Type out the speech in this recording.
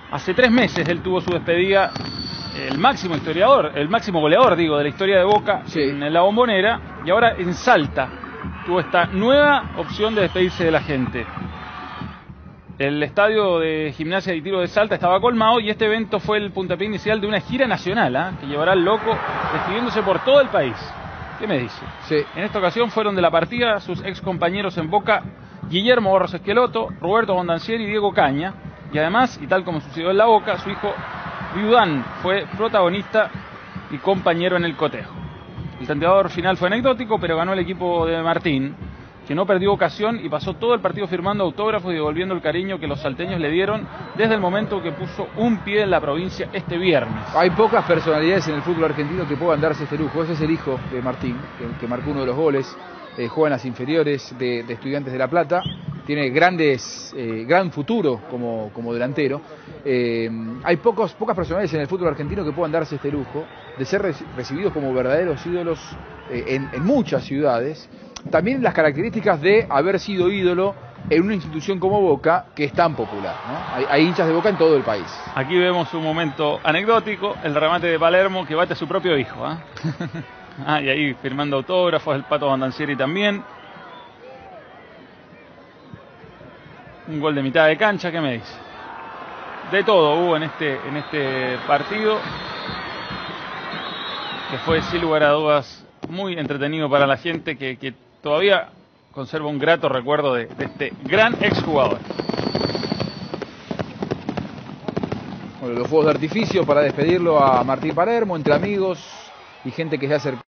Hace 3 meses él tuvo su despedida, el máximo historiador, el máximo goleador, digo, de la historia de Boca, sí, en la Bombonera, y ahora en Salta tuvo esta nueva opción de despedirse de la gente. El estadio de Gimnasia y Tiro de Salta estaba colmado y este evento fue el puntapié inicial de una gira nacional, que llevará al loco despidiéndose por todo el país. ¿Qué me dice? Sí. En esta ocasión fueron de la partida sus ex compañeros en Boca, Guillermo Borros Esqueloto, Roberto Bondancieri y Diego Caña. Y además, y tal como sucedió en la Boca, su hijo Viudán fue protagonista y compañero en el cotejo. El tanteador final fue anecdótico, pero ganó el equipo de Martín, que no perdió ocasión y pasó todo el partido firmando autógrafos y devolviendo el cariño que los salteños le dieron desde el momento que puso un pie en la provincia este viernes. Hay pocas personalidades en el fútbol argentino que puedan darse este lujo. Ese es el hijo de Martín, que marcó uno de los goles. Juega en las inferiores de Estudiantes de La Plata. Tiene gran futuro como delantero. Hay pocas personalidades en el fútbol argentino que puedan darse este lujo de ser recibidos como verdaderos ídolos en muchas ciudades. También las características de haber sido ídolo en una institución como Boca, que es tan popular, ¿no? Hay hinchas de Boca en todo el país. Aquí vemos un momento anecdótico, el remate de Palermo que bate a su propio hijo. Y ahí firmando autógrafos, el Pato Bondancieri también. Un gol de mitad de cancha, ¿qué me dice? De todo hubo en este partido, que fue sin lugar a dudas muy entretenido para la gente que todavía conserva un grato recuerdo de este gran exjugador. Bueno, los fuegos de artificio para despedirlo a Martín Palermo, entre amigos y gente que se acercó.